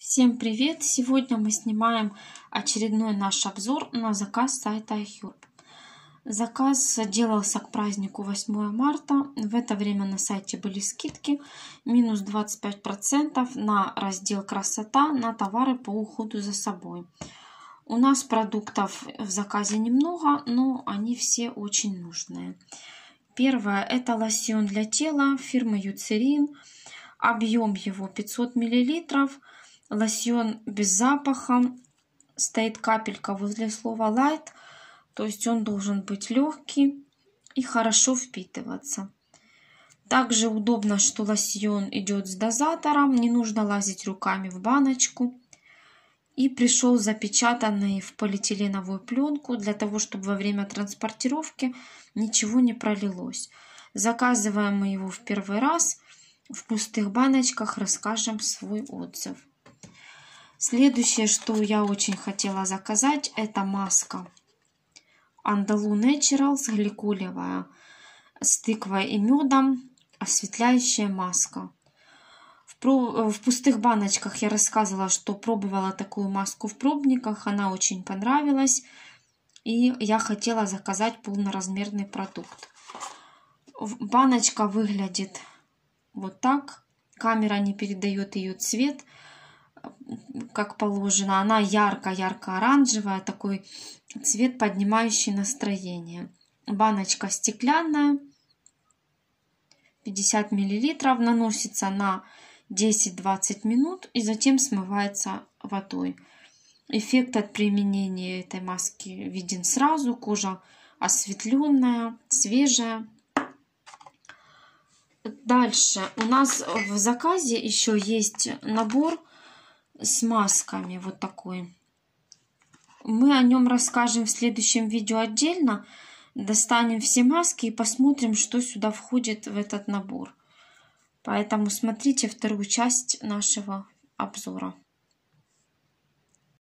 Всем привет! Сегодня мы снимаем очередной наш обзор на заказ сайта iHerb. Заказ делался к празднику 8 марта. В это время на сайте были скидки минус 25% на раздел «Красота» на товары по уходу за собой. У нас продуктов в заказе немного, но они все очень нужные. Первое — это лосьон для тела фирмы Eucerin. Объем его 500 мл. Лосьон без запаха. Стоит капелька возле слова light. То есть он должен быть легкий и хорошо впитываться. Также удобно, что лосьон идет с дозатором. Не нужно лазить руками в баночку. И пришел запечатанный в полиэтиленовую пленку, для того, чтобы во время транспортировки ничего не пролилось. Заказываем мы его в первый раз. В пустых баночках расскажем свой отзыв. Следующее, что я очень хотела заказать, это маска Andalou Naturals гликолевая с тыквой и медом, осветляющая маска. В пустых баночках я рассказывала, что пробовала такую маску в пробниках, она очень понравилась, и я хотела заказать полноразмерный продукт. Баночка выглядит вот так, камера не передает ее цвет как положено. Она ярко-ярко-оранжевая, такой цвет, поднимающий настроение. Баночка стеклянная, 50 мл, наносится на 10-20 минут и затем смывается водой. Эффект от применения этой маски виден сразу. Кожа осветленная, свежая. Дальше у нас в заказе еще есть набор с масками, вот такой. Мы о нем расскажем в следующем видео отдельно. Достанем все маски и посмотрим, что сюда входит в этот набор. Поэтому смотрите вторую часть нашего обзора.